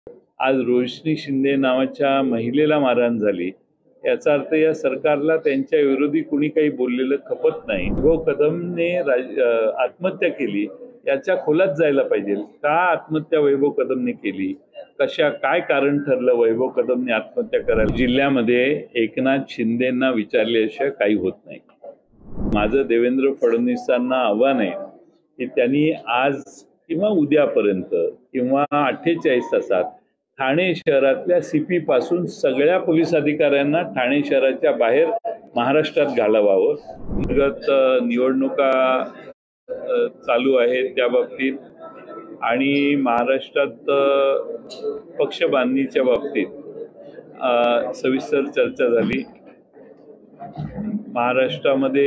आज रोशनी शिंदे नावाच्या महिलेला मारहाण झाली, याचा अर्थ या सरकारला त्यांच्या विरोधी कुणी काही बोललेलं खपत नाही। वैभव कदमने आत्महत्या केली, याच्या खोलात जायला पाहिजे। का आत्महत्या वैभव कदमने केली, काय कारण ठरलं वैभव कदमने आत्महत्या करायला? जिल्ह्यामध्ये एकनाथ शिंदेंना विचारल्याशिवाय काही होत नाही। माझं देवेंद्र फडणवीसांना आव्हान आहे की त्यांनी आज किंवा उद्यापर्यंत किंवा 48 तासात ठाणे शहरातल्या सीपी पासून सगळ्या पोलीस अधिकाऱ्यांना ठाणे शहराच्या बाहेर महाराष्ट्रात घालवावं। अंतर्गत निवडणुका चालू आहे त्या बाबतीत आणि महाराष्ट्रात पक्ष बांधणीच्या बाबतीत सविस्तर चर्चा झाली। महाराष्ट्रामध्ये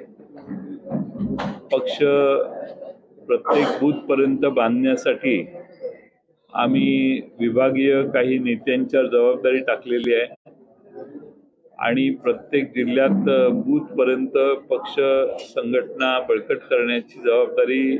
पक्ष प्रत्येक बूथ पर्यंत बांधण्यासाठी आम्ही विभागीय काही नेत्यांच्यावर जबाबदारी टाकलेली आहे आणि प्रत्येक जिल्ह्यात बूथ पर्यंत पक्ष संघटना बळकट करण्याची जबाबदारी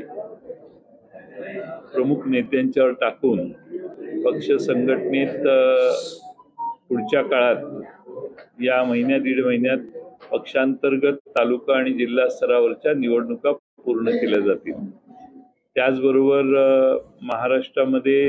प्रमुख नेत्यांच्यावर टाकून पक्ष संघटनेत पुढच्या काळात या महिन्या दीड महिन्यात पक्षांतर्गत तालुका आणि जिल्हा स्तरावरच्या निवडणुका पूर्ण केल्या जातील। त्याचबरोबर महाराष्ट्रामध्ये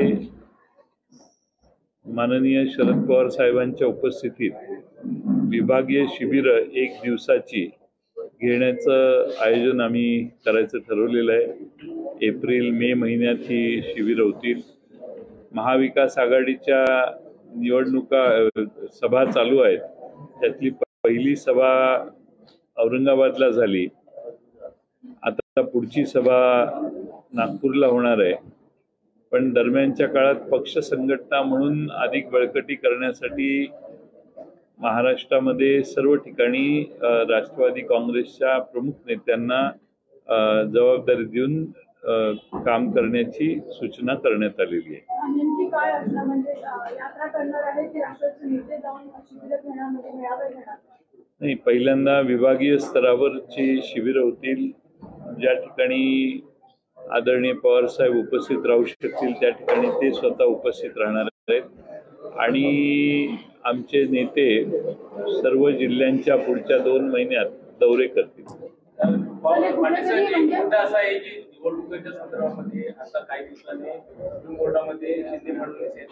माननीय शरद पवार साहेबांच्या उपस्थितीत विभागीय शिबिर 1 दिवसाची घेण्याचं आयोजन आम्ही करायचं ठरवलेलं आहे। एप्रिल मे महिन्यात ही शिबिर होतील। महाविकास आघाडीच्या निवडणुका सभा चालू आहेत, त्यातली पहिली सभा औरंगाबादला झाली, आता पुढची सभा नागपूरला होणार आहे। पण दरम्यानच्या काळात पक्ष संघटना म्हणून अधिक बळकटी करण्यासाठी महाराष्ट्रामध्ये सर्व ठिकाणी राष्ट्रवादी काँग्रेसच्या प्रमुख नेत्यांना जबाबदारी देऊन काम करण्याची सूचना करण्यात आलेली आहे। नाही, पहिल्यांदा विभागीय स्तरावरची शिबिरं होतील, ज्या ठिकाणी आदरणीय पवार साहेब उपस्थित राहू शकतील त्या ठिकाणी ते स्वतः उपस्थित राहणार आहेत आणि आमचे नेते सर्व जिल्ह्यांच्या पुढच्या 2 महिन्यात दौरे करतील। निवडणुकीच्या संदर्भामध्ये आता काही दिवसांनी सुप्रीम कोर्टामध्ये शिंदे फडणवीस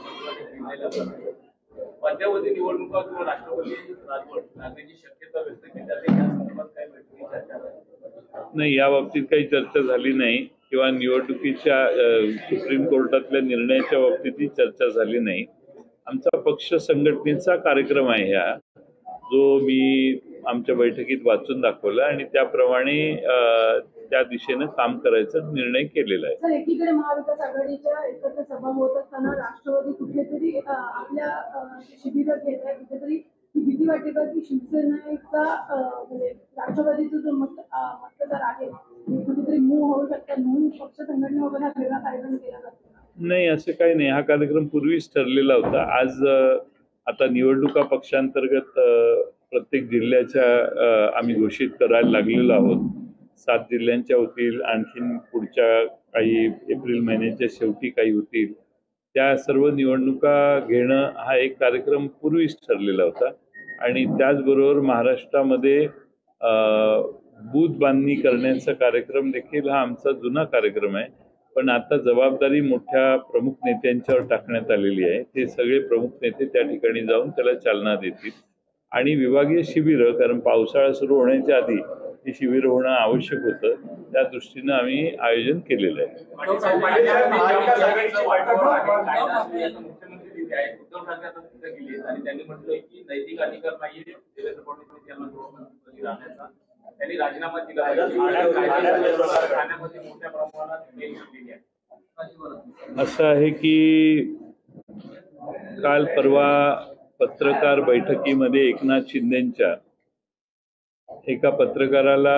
मध्यावधी निवडणुका किंवा राष्ट्रपती राजवट लागण्याची शक्यता व्यक्त केली जाते, या संदर्भात काही बैठकी चर्चा नाही, या बाबतीत काही चर्चा झाली नाही किंवा निवडणुकीच्या सुप्रीम कोर्टातल्या निर्णयाच्या बाबतीतही चर्चा झाली नाही। आमचा पक्ष संघटनेचा कार्यक्रम आहे हा, जो मी आमच्या बैठकीत वाचून दाखवला आणि त्याप्रमाणे त्या दिशेने काम करायचा निर्णय केलेला आहे। सर, एकीकडे महाविकास आघाडीच्या एकत्र सभा होत असताना राष्ट्रवादी कुठेतरी आपल्या शिबिरात घेत आहे, कुठेतरी भीती वाटते का की शिवसेनेचा म्हणजे राष्ट्रवादीचा जो मतदार आहे कुठेतरी मूव्ह होऊ शकतात म्हणून पक्ष संघटनेवर हा वेगळा कार्यक्रम केला जातो? नाही, असं काही नाही, हा कार्यक्रम पूर्वीच ठरलेला होता। आज आता निवडणुका पक्षांतर्गत प्रत्येक जिल्ह्याच्या आम्ही घोषित करायला लागलेलो आहोत। 7 जिल्ह्यांच्या होतील, आणखीन पुढच्या काही एप्रिल महिन्याच्या शेवटी काही होतील। त्या सर्व निवडणुका घेणं हा एक कार्यक्रम पूर्वीच ठरलेला होता आणि त्याचबरोबर महाराष्ट्रामध्ये बूथ बांधणी करण्याचा कार्यक्रम देखील हा आमचा जुना कार्यक्रम आहे। पण आता जबाबदारी मोठ्या प्रमुख नेत्यांच्यावर टाकण्यात आलेली आहे। ते सगळे प्रमुख नेते त्या ठिकाणी जाऊन त्याला चालना देतील आणि विभागीय शिबिरं, कारण पावसाळा सुरू होण्याच्या आधी ही शिबिर होणं आवश्यक होतं, त्या दृष्टीनं आम्ही आयोजन केलेलं आहे। असं आहे की काल परवा पत्रकार बैठकीमध्ये एकनाथ शिंदेंच्या एका पत्रकाराला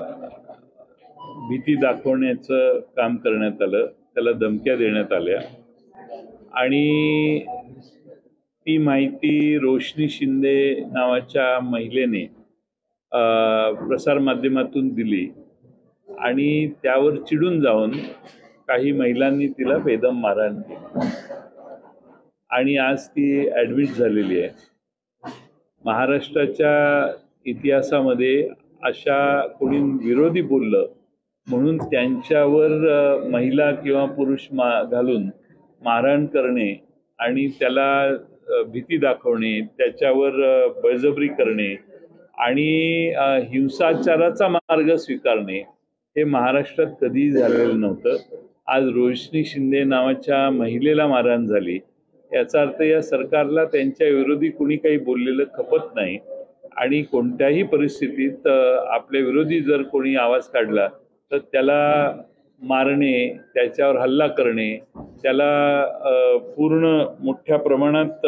भीती दाखवण्याचं काम करण्यात आलं, त्याला धमक्या देण्यात आल्या आणि ती माहिती रोशनी शिंदे नावाच्या महिलेने प्रसारमाध्यमातून दिली आणि त्यावर चिडून जाऊन काही महिलांनी तिला बेदम मारहाण केली। आणि आज ती ॲडमिट झालेली आहे. महाराष्ट्राच्या इतिहासामध्ये अशा कोणी विरोधी बोललं म्हणून त्यांच्यावर महिला किंवा पुरुष घालून मारहाण करणे आणि त्याला भीती दाखवणे, त्याच्यावर बळजबरी करणे आणि हिंसाचाराचा मार्ग स्वीकारणे हे महाराष्ट्रात कधीही झालेलं नव्हतं. आज रोशनी शिंदे नावाच्या महिलेला मारहाण झाली, याचा अर्थ या सरकारला त्यांच्या विरोधी कुणी काही बोललेलं खपत नाही आणि कोणत्याही परिस्थितीत आपल्या विरोधी जर कोणी आवाज काढला तर त्याला मारणे, त्याच्यावर हल्ला करणे, त्याला पूर्ण मोठ्या प्रमाणात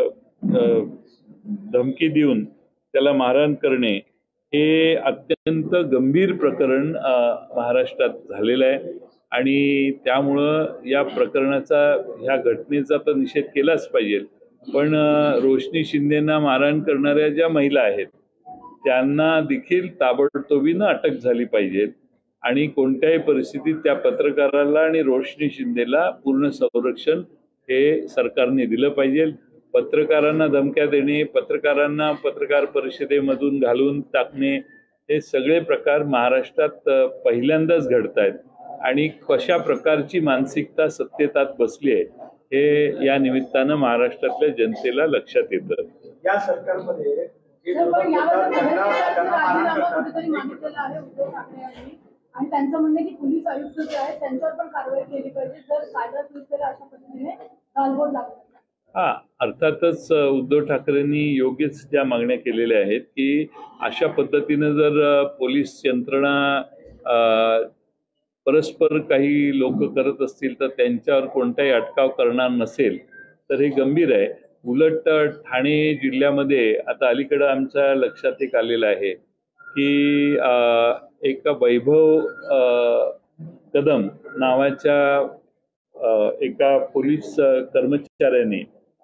धमकी देऊन त्याला मारहाण करणे हे अत्यंत गंभीर प्रकरण महाराष्ट्रात झालेलं आहे आणि त्यामुळं या प्रकरणाचा, ह्या घटनेचा तर निषेध केलाच पाहिजे. पण रोशनी शिंदेंना मारहाण करणाऱ्या ज्या महिला आहेत त्यांना देखील ताबडतोबीनं अटक झाली पाहिजे आणि कोणत्याही परिस्थितीत त्या पत्रकाराला आणि रोशनी शिंदेला पूर्ण संरक्षण हे सरकारने दिलं पाहिजे. पत्रकारांना धमक्या देणे, पत्रकारांना पत्रकार परिषदेमधून घालून टाकणे हे सगळे प्रकार महाराष्ट्रात पहिल्यांदाच घडत आहेत आणि कशा प्रकारची मानसिकता सत्तेतात बसली आहे हे या निमित्तानं महाराष्ट्रातल्या जनतेला लक्षात येतं. या सरकारमध्ये पण यावर राजीनामा कुठेतरी मागितलेला आहे उद्धव ठाकरे यांनी आणि त्यांचं म्हणणं की पोलीस आयुक्त जे आहेत त्यांच्यावर पण कारवाई केली पाहिजे जर कायदा सुव्यवस्थेला अशा पद्धतीने गालबोट लागला. हा, अर्थातच उद्धव ठाकरेंनी योग्यच त्या मागण्या केलेल्या आहेत की अशा पद्धतीनं जर पोलीस यंत्रणा परस्पर काही लोक करत असतील तर त्यांच्यावर कोणताही अटकाव करणार नसेल तर हे गंभीर आहे. उलट ठाणे जिल्ह्यामध्ये आता अलीकडं आमच्या लक्षात एक आलेलं आहे की एका वैभव कदम नावाच्या एका पोलीस कर्मचाऱ्याने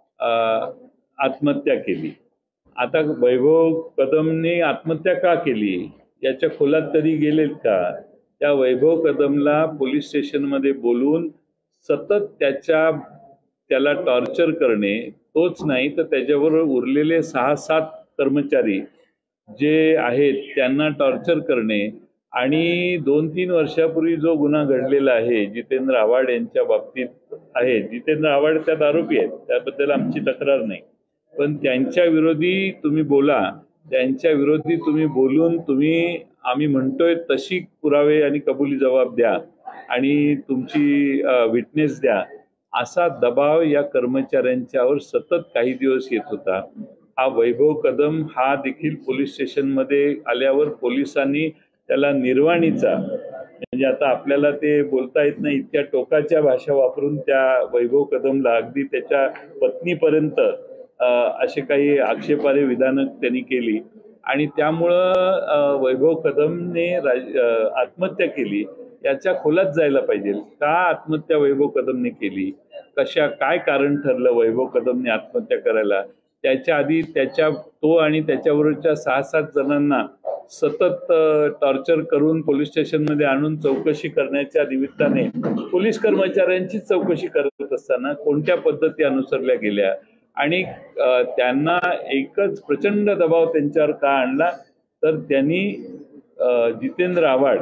आत्महत्या केली. आता वैभव कदमने आत्महत्या का केली याच्या खोलात कधी गेलेत का? त्या वैभव कदमला पोलीस स्टेशनमध्ये बोलून सतत त्याला टॉर्चर करणे, तोच नाही तर त्याच्याबरोबर उरलेले 6-7 कर्मचारी जे आहेत त्यांना टॉर्चर करणे आणि 2-3 वर्षापूर्वी जो गुन्हा घडलेला आहे जितेंद्र आव्हाड यांच्या बाबतीत आहे, जितेंद्र आव्हाड त्यात आरोपी आहेत, त्याबद्दल आमची तक्रार नाही, पण त्यांच्या विरोधी तुम्ही बोला, त्यांच्या विरोधी तुम्ही बोलून आम्ही म्हणतोय तशी पुरावे आणि कबुली जबाब द्या आणि तुमची विटनेस द्या, असा दबाव या कर्मचाऱ्यांच्यावर सतत काही दिवस येत होता. हा वैभव कदम हा देखील पोलीस स्टेशनमध्ये आल्यावर पोलिसांनी त्याला निर्वाणीचा, म्हणजे आता आपल्याला ते बोलता येत नाही इतक्या टोकाच्या भाषा वापरून त्या वैभव कदमला अगदी त्याच्या पत्नीपर्यंत असे काही आक्षेपार्ह विधानं त्यांनी केली आणि त्यामुळं वैभव कदमने आत्महत्या केली. याच्या खोलात जायला पाहिजे. का आत्महत्या वैभव कदमने केली, काय कारण ठरलं वैभव कदमने आत्महत्या करायला, त्याच्या आधी तो आणि त्याच्याबरोबरच्या 6-7 जणांना सतत टॉर्चर करून पोलीस स्टेशनमध्ये आणून चौकशी करण्याच्या निमित्ताने पोलीस कर्मचाऱ्यांची चौकशी करत असताना कोणत्या पद्धती अनुसरल्या गेल्या आणि त्यांना एकच प्रचंड दबाव त्यांच्यावर का आणला तर त्यांनी जितेंद्र आव्हाड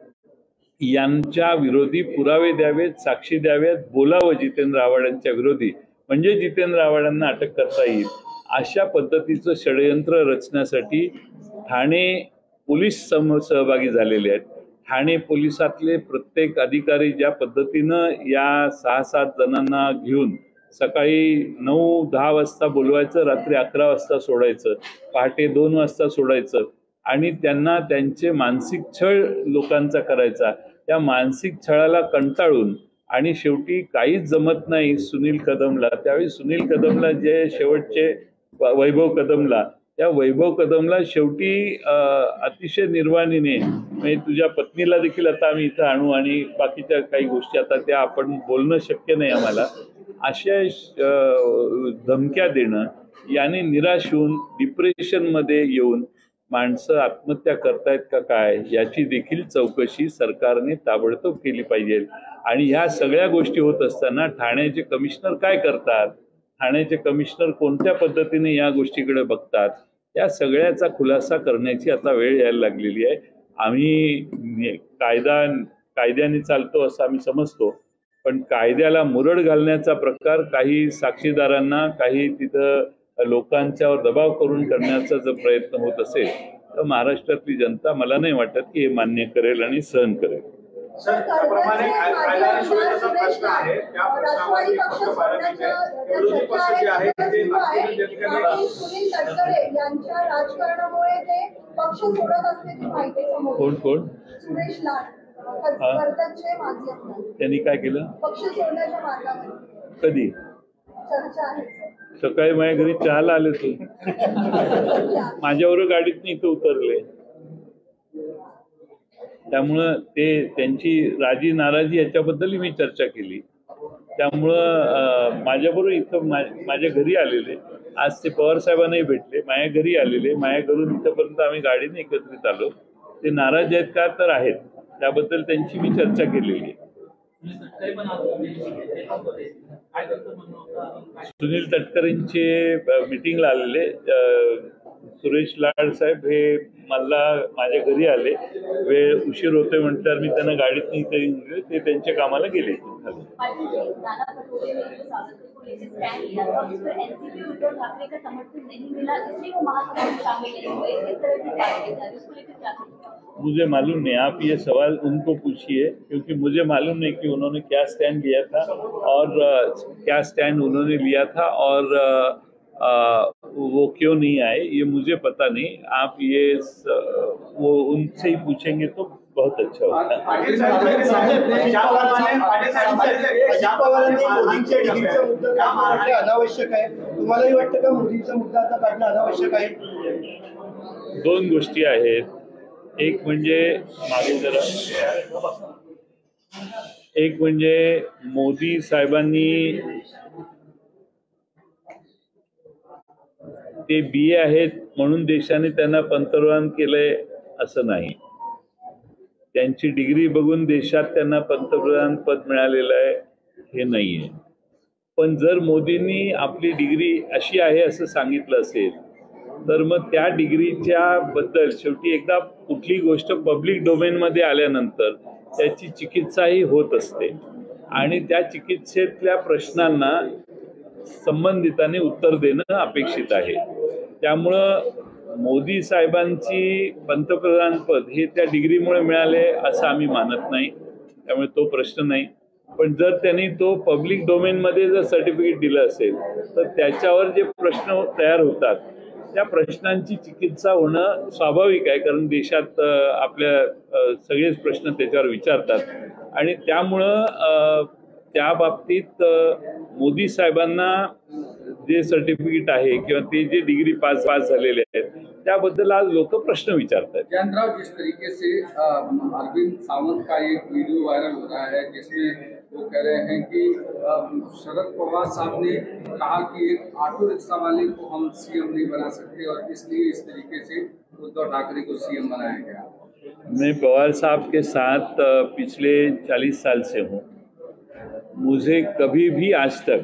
यांच्या विरोधी पुरावे द्यावेत, साक्षी द्यावेत, बोलावं जितेंद्र आव्हाडांच्या विरोधी, म्हणजे जितेंद्र आव्हाडांना अटक करता येईल. अशा पद्धतीचं षडयंत्र रचण्यासाठी ठाणे पोलीस सहभागी झालेले आहेत. ठाणे पोलिसातले प्रत्येक अधिकारी ज्या पद्धतीनं या 6-7 जणांना घेऊन सकाळी 9-10 वाजता बोलवायचं, रात्री 11 वाजता सोडायचं, पहाटे 2 वाजता सोडायचं आणि त्यांना त्यांचे मानसिक छळ लोकांचा करायचा. त्या मानसिक छळाला कंटाळून आणि शेवटी काहीच जमत नाही सुनील कदमला, त्यावेळी सुनील कदमला जे शेवटचे वैभव कदमला, त्या वैभव कदमला शेवटी अतिशय निर्वाणीने, म्हणजे तुझ्या पत्नीला देखील आता आम्ही इथं आणू आणि बाकीच्या काही गोष्टी आता त्या आपण बोलणं शक्य नाही आम्हाला, अशा धमक्या देणं, याने निराश होऊन डिप्रेशनमध्ये येऊन माणसं आत्महत्या करतायत का काय याची देखील चौकशी सरकारने ताबडतोब केली पाहिजे. आणि ह्या सगळ्या गोष्टी होत असताना ठाण्याचे कमिशनर काय करतात, ठाण्याचे कमिशनर कोणत्या पद्धतीने या गोष्टीकडे बघतात, या सगळ्याचा खुलासा करण्याची आता वेळ यायला लागलेली आहे. आम्ही कायद्याने चालतो असं आम्ही समजतो, पण कायद्याला मुरड घालण्याचा प्रकार काही साक्षीदारांना, काही तिथं लोकांच्यावर दबाव करून करण्याचा जर प्रयत्न होत असेल तर महाराष्ट्रातली जनता मला नाही वाटत की हे मान्य करेल आणि सहन करेल. सर, त्याप्रमाणे कायदा आणि सुव्यवस्थेचा प्रश्न आहे, त्या प्रश्नावर विरोधी पक्ष जे आहे ते नागपूर ठिकाणी सुनील तटकरे यांच्या राजकारणामुळे ते पक्ष सोडत असल्याची माहिती समोर. कोण? सुरेश लाड, कर्जतचे माजी आमदार. त्यांनी काय केलं? पक्ष सोडण्याच्या मार्गावर कधी? चर्चा आहे. सकाळी माझ्या घरी चहाला आले ते माझ्यावर गाडीत इथं उतरले. त्यामुळं ते त्यांची राजी नाराजी याच्याबद्दल मी चर्चा केली. त्यामुळं माझ्याबरोबर इथं माझ्या घरी आलेले, आज ते पवार साहेबांनाही भेटले, माझ्या घरी आलेले, माझ्या घरून इथंपर्यंत आम्ही गाडीने एकत्रित आलो. ते नाराज आहेत का? तर आहेत. त्याबद्दल त्यांची मी चर्चा केलेली आहे. सुनील तटकरेंचे मीटिंगला आलेले सुरेश लाड साहेब हे मला माझ्या घरी आले. वेळ उशीर होतोय म्हटल्यावर मी त्यांना गाडीत इथे गेले, ते त्यांच्या कामाला गेले. मुझे मालूम नहीं, आप ये सवाल उनको पूछिए, क्योंकि मुझे मालूम नहीं कि उन्होंने क्या स्टैंड लिया था और क्या स्टैंड उन्होंने लिया था और वो क्यों नहीं आए, ये मुझे पता नहीं. आप ये वो उनसे ही पूछेंगे तो बहुत अच्छा होता है. अनावश्यक आहे. तुम्हालाही वाटतं का मोदींचा मुद्दा आता काढणं अनावश्यक आहे? दोन गोष्टी आहेत. एक म्हणजे मोदी साहेबांनी ते BA आहेत म्हणून देशाने त्यांना पंतप्रधान केलंय असं नाही. त्यांची डिग्री बघून देशात त्यांना पंतप्रधान पद मिळालेलं आहे हे नाहीये. पण जर मोदींनी आपली डिग्री अशी आहे असं सांगितलं असेल तर मग त्या डिग्रीच्या बद्दल शेवटी एकदा कुठली गोष्ट पब्लिक डोमेनमध्ये आल्यानंतर त्याची चिकित्साही होत असते आणि त्या चिकित्सेतल्या प्रश्नांना संबंधितांनी उत्तर देणं अपेक्षित आहे. त्यामुळं मोदी साहेबांची पंतप्रधानपद हे त्या डिग्रीमुळे मिळाले असं आम्ही मानत नाही. त्यामुळे तो प्रश्न नाही. पण जर त्यांनी तो पब्लिक डोमेनमध्ये जर सर्टिफिकेट दिलं असेल तर त्याच्यावर जे प्रश्न तयार होतात त्या प्रश्नांची चिकित्सा होणं स्वाभाविक आहे, कारण देशात आपल्या सगळेच प्रश्न त्याच्यावर विचारतात आणि त्यामुळं त्या बाबतीत मोदी साहेबांना जे सर्टिफिकेट आहे किंवा ते जे डिग्री पास झालेले आहेत त्याबद्दल आज लोक प्रश्न विचारतात. जयंतराव, जिस तरीके से अरविंद सावंत का एक वीडियो वायरल हो रहा है जिसमें वो कह रहे हैं कि शरद पवार साहब ने कहा कि एक ऑटो रिक्शा वाले को हम CM नहीं बना सकते और इसलिए इस तरीके से उद्धव ठाकरे को CM बनाया गया. मैं पवार साहब के साथ पिछले 40 साल से हूँ. मुझे कभी भी आज तक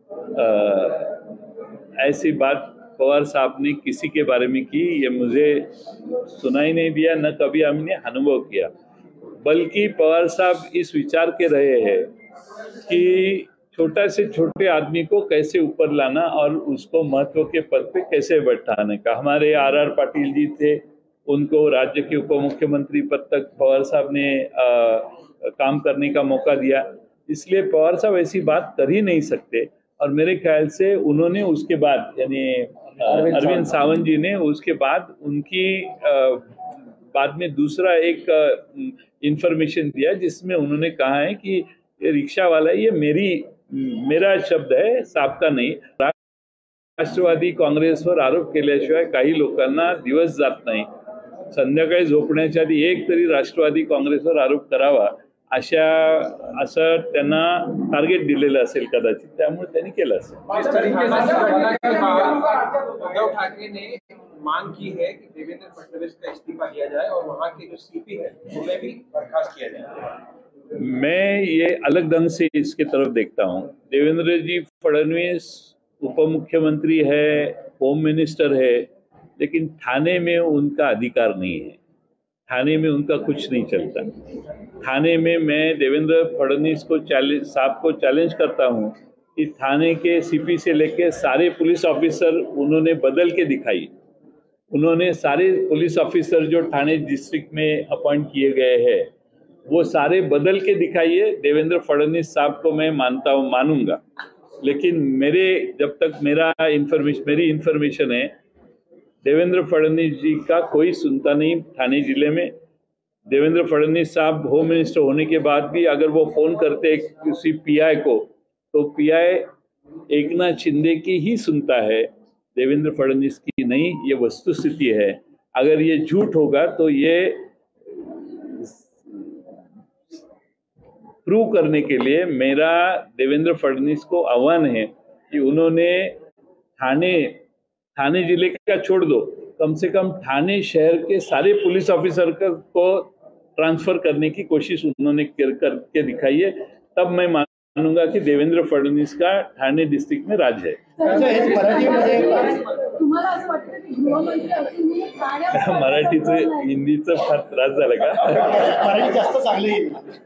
ऐसी बात पवार साहब ने किसी के बारे में की ये मुझे सुनाई नहीं दिया, न कभी हमने अनुभव किया. बल्कि पवार साहब इस विचार के रहे हैं कि छोटा से छोटे आदमी को कैसे ऊपर लाना और उसको महत्व के पद पे कैसे बैठाने का. हमारे RR पाटिल जी थे, उनको राज्य के उप मुख्यमंत्री पद तक पवार साहब ने काम करने का मौका दिया. इसलिए पवार साहब ऐसी बात कर ही नहीं सकते. और मेरे ख्याल से उन्होंने उसके बाद यानी अरविंद सावंत जी ने उसके बाद उनकी बाद में दूसरा एक इंफॉर्मेशन दिया जिसमें उन्होंने कहा है कि ये रिक्शा वाला ये मेरा शब्द है, साहब का नहीं. राष्ट्रवादी काँग्रेसवर आरोप केल्याशिवाय काही लोकांना दिवस जात नाही. संध्याकाळी झोपण्याच्या आधी एक तरी राष्ट्रवादी काँग्रेसवर आरोप करावा असं त्यांना टार्गेट दिलेलं असेल कदाचित, त्यामुळे त्यांनी केलं असेल. जिस तरीके से उद्धव ठाकरे ने मांग की है कि देवेंद्र फडणवीस का इस्तीफा दिया जाए और वहाँ के जो सीपी है उन्हें भी बर्खास्त किया जाए। मैं ये अलग ढंग से इसके तरफ देखता हूँ। देवेंद्र जी फडणवीस उप मुख्यमंत्री है, होम मिनिस्टर है, लेकिन थाने में उनका अधिकार नहीं है। थाने में उनका कुछ नहीं चलता। थाने में मैं देवेंद्र फडणवीस को चैलेंज करता हूँ कि थाने के सीपी से लेके सारे पुलिस ऑफिसर उन्होंने बदल के दिखाई। उन्होंने सारे पुलिस ऑफिसर जो थाने डिस्ट्रिक्ट में अपॉइंट किए गए हैं वो सारे बदल के दिखाइए। देवेंद्र फडणवीस साहब को मैं मानूंगा, लेकिन जब तक मेरी इंफॉर्मेशन है, देवेंद्र फडणवीस जी का कोई सुनता नहीं थाने जिले में। देवेंद्र फडणवीस साहब होम मिनिस्टर होने के बाद भी अगर वो फोन करते किसी पीआई को, तो पीआई एकनाथ शिंदे की ही सुनता है, देवेंद्र फडणवीस की नहीं। ये वस्तुस्थिति है। अगर ये झूठ होगा तो ये प्रूव करने के लिए मेरा देवेंद्र फडणवीस को आह्वान है कि उन्होंने थाने जिले का छोड़ दो, कम से कम थाने शहर के सारे पुलिस ऑफिसर को ट्रांसफर करने की कोशिश उन्होंने करके दिखाई है। तब मैं मानूंगा कि देवेंद्र फडणवीस का ठाणे डिस्ट्रिक्ट में राज है। तुम्हाला असं वाटतं की गृहमंत्री असूनही ठाण्यात मराठीचं हिंदीचं फार त्रास झाला का? मराठी जास्त चांगली.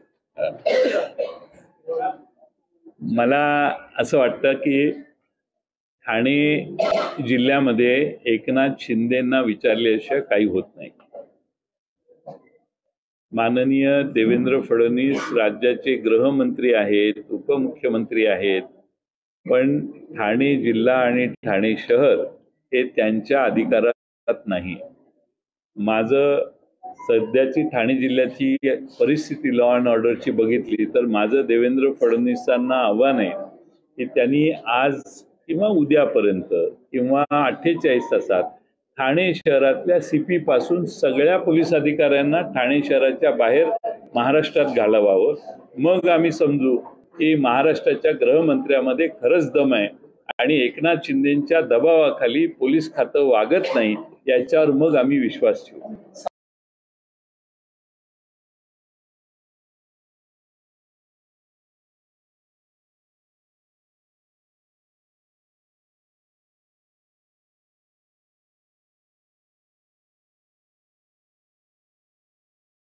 मला असं वाटतं की ठाणे जिल्ह्यामध्ये एकनाथ शिंदेंना विचारल्याशिवाय काही होत नाही. माननीय देवेंद्र फडणवीस राज्याचे गृहमंत्री आहेत, उपमुख्यमंत्री आहेत, पण ठाणे जिल्हा आणि ठाणे शहर हे त्यांच्या अधिकारात नाही. माझं सध्याची ठाणे जिल्ह्याची परिस्थिती लॉ अँड ऑर्डरची बघितली तर माझं देवेंद्र फडणवीसांना आव्हान आहे की त्यांनी आज किंवा उद्यापर्यंत किंवा 48 तासात ठाणे शहरातल्या सीपी पासून सगळ्या पोलीस अधिकाऱ्यांना ठाणे शहराच्या बाहेर महाराष्ट्रात घालवावं. मग आम्ही समजू की महाराष्ट्राच्या गृहमंत्र्यामध्ये खरंच दम आहे आणि एकनाथ शिंदेच्या दबावाखाली पोलीस खातं वागत नाही, याच्यावर मग आम्ही विश्वास ठेवू.